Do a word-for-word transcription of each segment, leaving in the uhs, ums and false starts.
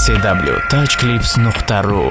си дабл ю touch clips nuqta ru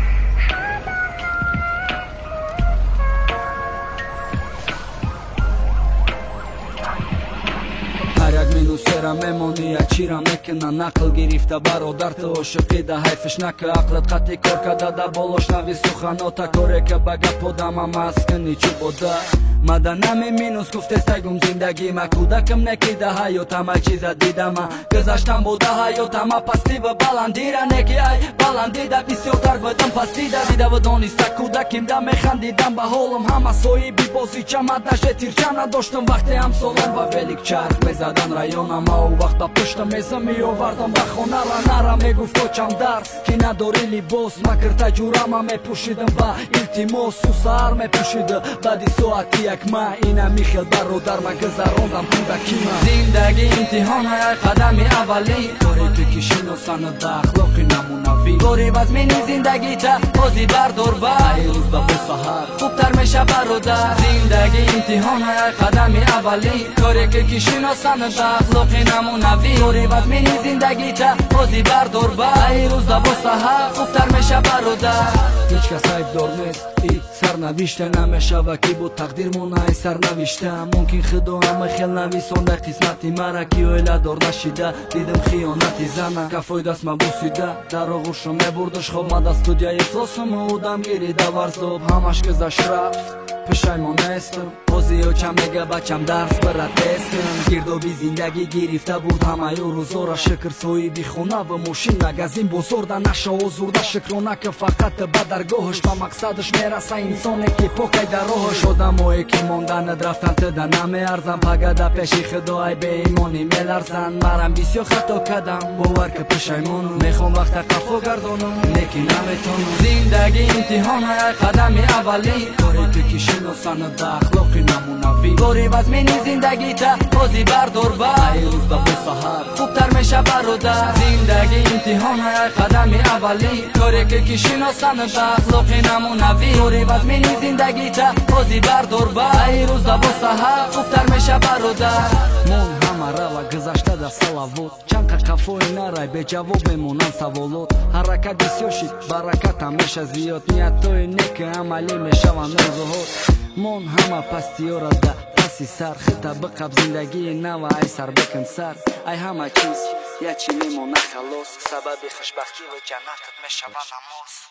Ҳаряк минусера мемонӣ ачира мекина нақл гирифта бародарти ошиқида ҳайфиш нака ақлат қатъи кор када да болош нави суханота коре ка ба гаподама маскини чубода мада нами минус гуфтестагум зиндагӣ ма кӯдакам некида ҳаётама чиза дидама гузаштам буда ҳаётама пасти ва баландира неки ай баландида бисёртар будам пастида дида ва дониста кӯдакимда механдидам ба ҳолам ҳама соҳиби бозичама даште тирча надоштам вақте ҳамсолам ба велик чарх мезадан раёнама у вақт ба пушта меза меовардам ба хона ранара мегуфт очам дарс ки надори либос макрта ҷурама мепӯшидам ва илтимос су саҳар мепӯшида баъди соати якма ина михел бародар ма гузарондам кӯдакима зиндагӣ имтиҳона як қадами аввалӣ торе ки кишиносана ба ахлоқи намунавӣ гори вазмини зиндагита ҳози бардор ва рӯз ба бо саҳар хубтар меша бародар зиндагӣ имтиҳона як қадами аввалӣ торе ки кишиносана ба ахлоқи намунавӣ гори вазмини зиндагита ҳози бардор ва рӯз ба бо саҳар хубтар меша бародар ҳеҷ кас айбдор нест и сарнавишта намешава ки бо тақдир монаи сарнавишта мумкин худо ҳама хел нависонда қисмати мара ки оиладор нашида дидам хиёнати зана кафоидаст мабусида дар оғӯшо мебурдаш хоб мада студияи флосуму удамгири даварзоб ҳамаш гузашт рафт пушаймон нестам ҳозиёчам мега бачам дарс бара тестам гирдоби зиндагӣ гирифта буд ҳамаи рӯзора шукр соҳиби хона ва мошин магазин бозорда наша озурда шукрона ки фақат ба даргоҳаш ба мақсадаш мераса инсоне ки покай дар роҳаш одамое ки монданад рафтан туда намеарзан пагада пеши худо ай беимонӣ меларзан марам бисёр хато кардам бовар ки пушаймонам мехом вақта қафо гардонам лекин наметонам зиндагӣ имтиҳона як қадами аввалӣ торе ки кишиносана ба ахлоқи намунавӣ гори вазмини зиндагита ҳози бардор ва рӯз ба бо саҳар хубтар меша бародар зиндагӣ имтиҳона як қадами аввалӣ торе ки кишиносана ба ахлоқи намунавӣ гори вазмини зиндагита ҳози бардор ва рӯз ба бо саҳар хубтар меша бародар мон ҳама рава гузашта дар салавот чанқа қафои нарай беҷавоб мемонанд саволот ҳаракат бисёр шид баракатам меша зиёд ниятҳои неки амалӣ мешаванд рӯзуҳот мон ҳама пастиёра да паси сар хита биқаб зиндагии нава ай сар бикн сар ай ҳама чиз ячи мемона халос сабаби хушбахтиву ҷаннатат мешава намоз